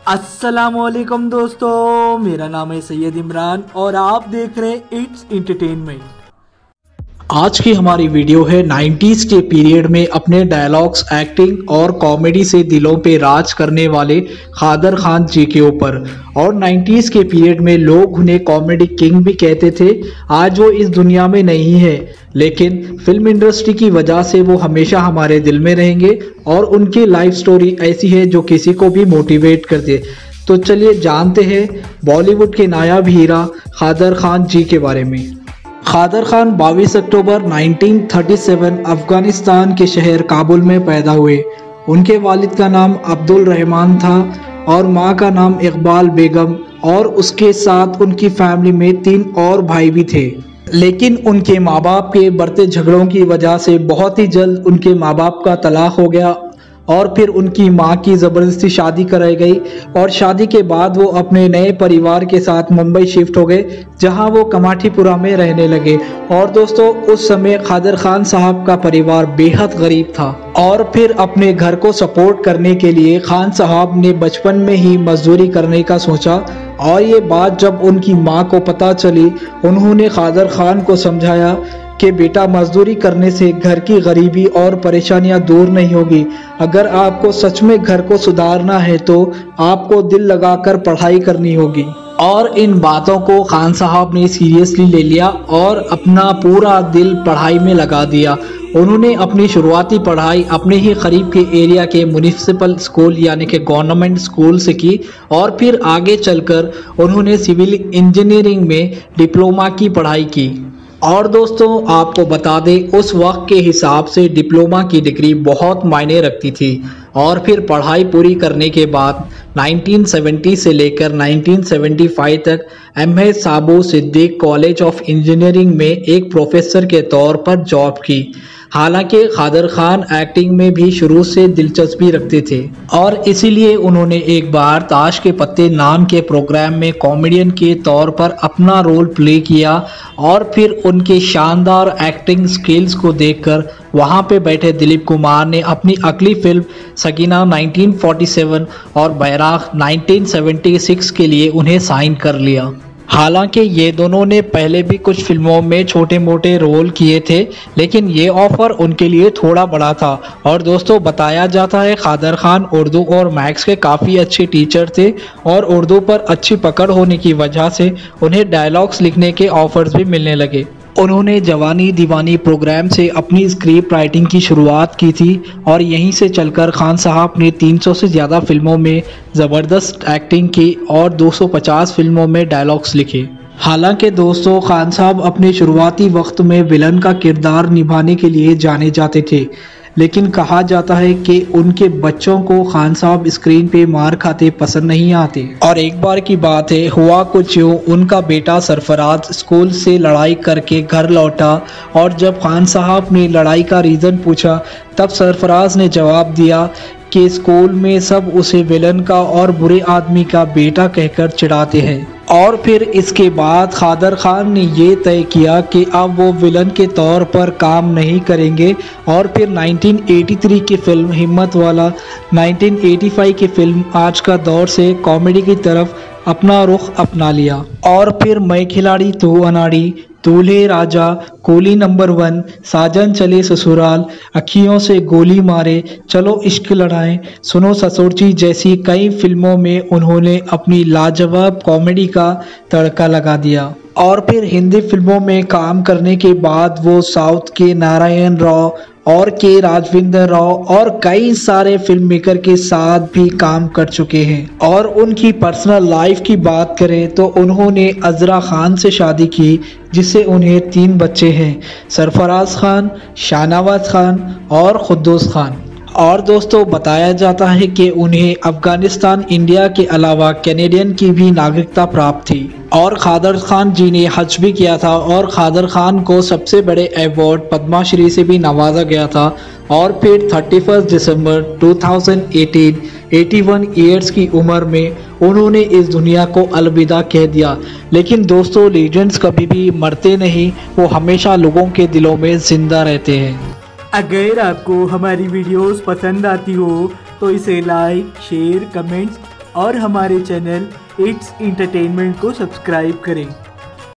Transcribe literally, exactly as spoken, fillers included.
अस्सलामुअलैकुम दोस्तों, मेरा नाम है सैयद इमरान और आप देख रहे हैं इट्स एंटरटेनमेंट। आज की हमारी वीडियो है नाइंटीज़ के पीरियड में अपने डायलॉग्स, एक्टिंग और कॉमेडी से दिलों पे राज करने वाले कादर खान जी के ऊपर। और नाइंटीज़ के पीरियड में लोग उन्हें कॉमेडी किंग भी कहते थे। आज वो इस दुनिया में नहीं है, लेकिन फिल्म इंडस्ट्री की वजह से वो हमेशा हमारे दिल में रहेंगे और उनकी लाइफ स्टोरी ऐसी है जो किसी को भी मोटिवेट कर दे। तो चलिए जानते हैं बॉलीवुड के नायाब हीरा कादर खान जी के बारे में। कादर खान बाईस अक्टूबर उन्नीस सौ सैंतीस अफगानिस्तान के शहर काबुल में पैदा हुए। उनके वालिद का नाम अब्दुल रहमान था और मां का नाम इकबाल बेगम, और उसके साथ उनकी फैमिली में तीन और भाई भी थे। लेकिन उनके माँ बाप के बढ़ते झगड़ों की वजह से बहुत ही जल्द उनके माँ बाप का तलाक हो गया और फिर उनकी मां की ज़बरदस्ती शादी कराई गई। और शादी के बाद वो अपने नए परिवार के साथ मुंबई शिफ्ट हो गए, जहां वो कमाठीपुरा में रहने लगे। और दोस्तों, उस समय कादर खान साहब का परिवार बेहद गरीब था और फिर अपने घर को सपोर्ट करने के लिए खान साहब ने बचपन में ही मजदूरी करने का सोचा। और ये बात जब उनकी माँ को पता चली, उन्होंने कादर खान को समझाया कि बेटा, मजदूरी करने से घर की गरीबी और परेशानियां दूर नहीं होगी। अगर आपको सच में घर को सुधारना है तो आपको दिल लगाकर पढ़ाई करनी होगी। और इन बातों को खान साहब ने सीरियसली ले लिया और अपना पूरा दिल पढ़ाई में लगा दिया। उन्होंने अपनी शुरुआती पढ़ाई अपने ही करीब के एरिया के म्युनिसिपल स्कूल यानी कि गवर्नमेंट स्कूल से की और फिर आगे चलकर उन्होंने सिविल इंजीनियरिंग में डिप्लोमा की पढ़ाई की। और दोस्तों, आपको बता दें, उस वक्त के हिसाब से डिप्लोमा की डिग्री बहुत मायने रखती थी। और फिर पढ़ाई पूरी करने के बाद उन्नीस सौ सत्तर से लेकर उन्नीस सौ पचहत्तर तक M A Saboo Siddik college of engineering में एक प्रोफेसर के तौर पर जॉब की। हालांकि कादर खान एक्टिंग में भी शुरू से दिलचस्पी रखते थे और इसीलिए उन्होंने एक बार ताश के पत्ते नाम के प्रोग्राम में कॉमेडियन के तौर पर अपना रोल प्ले किया। और फिर उनके शानदार एक्टिंग स्किल्स को देखकर वहां पे बैठे दिलीप कुमार ने अपनी अगली फिल्म सकीना उन्नीस सौ सैंतालीस और बैराग उन्नीस सौ छिहत्तर के लिए उन्हें साइन कर लिया। हालांकि ये दोनों ने पहले भी कुछ फिल्मों में छोटे मोटे रोल किए थे, लेकिन ये ऑफर उनके लिए थोड़ा बड़ा था। और दोस्तों, बताया जाता है कादर खान उर्दू और मैथ्स के काफ़ी अच्छे टीचर थे और उर्दू पर अच्छी पकड़ होने की वजह से उन्हें डायलॉग्स लिखने के ऑफर्स भी मिलने लगे। उन्होंने जवानी दीवानी प्रोग्राम से अपनी स्क्रिप्ट राइटिंग की शुरुआत की थी और यहीं से चलकर खान साहब ने तीन सौ से ज़्यादा फिल्मों में ज़बरदस्त एक्टिंग की और दो सौ पचास फिल्मों में डायलॉग्स लिखे। हालांकि दोस्तों, खान साहब अपने शुरुआती वक्त में विलन का किरदार निभाने के लिए जाने जाते थे, लेकिन कहा जाता है कि उनके बच्चों को खान साहब स्क्रीन पे मार खाते पसंद नहीं आते। और एक बार की बात है, हुआ कुछ यूँ, उनका बेटा सरफराज स्कूल से लड़ाई करके घर लौटा और जब खान साहब ने लड़ाई का रीज़न पूछा, तब सरफराज ने जवाब दिया कि स्कूल में सब उसे विलन का और बुरे आदमी का बेटा कहकर चिढ़ाते हैं। और फिर इसके बाद कादर खान ने ये तय किया कि अब वो विलन के तौर पर काम नहीं करेंगे और फिर उन्नीस सौ तिरासी की फिल्म हिम्मत वाला, उन्नीस सौ पचासी की फिल्म आज का दौर से कॉमेडी की तरफ अपना रुख अपना लिया। और फिर मैं खिलाड़ी तू अनाड़ी, दूल्हे राजा, कोली नंबर वन, साजन चले ससुराल, अखियों से गोली मारे, चलो इश्क लड़ाएं, सुनो ससुरजी जैसी कई फिल्मों में उन्होंने अपनी लाजवाब कॉमेडी का तड़का लगा दिया। और फिर हिंदी फिल्मों में काम करने के बाद वो साउथ के नारायण राव और के राजविंदर राव और कई सारे फिल्म मेकर के साथ भी काम कर चुके हैं। और उनकी पर्सनल लाइफ की बात करें तो उन्होंने अजरा खान से शादी की, जिससे उन्हें तीन बच्चे हैं, सरफराज खान, शाहनवाज खान और खुद्दूस खान। और दोस्तों, बताया जाता है कि उन्हें अफगानिस्तान, इंडिया के अलावा कैनेडियन की भी नागरिकता प्राप्त थी। और कादर खान जी ने हज भी किया था और कादर खान को सबसे बड़े अवार्ड पद्मश्री से भी नवाजा गया था। और फिर इकतीस दिसंबर दो हज़ार अठारह इक्यासी ईयर्स की उम्र में उन्होंने इस दुनिया को अलविदा कह दिया। लेकिन दोस्तों, लीजेंड्स कभी भी मरते नहीं, वो हमेशा लोगों के दिलों में जिंदा रहते हैं। अगर आपको हमारी वीडियोस पसंद आती हो तो इसे लाइक, शेयर, कमेंट्स और हमारे चैनल इट्स इंटरटेनमेंट को सब्सक्राइब करें।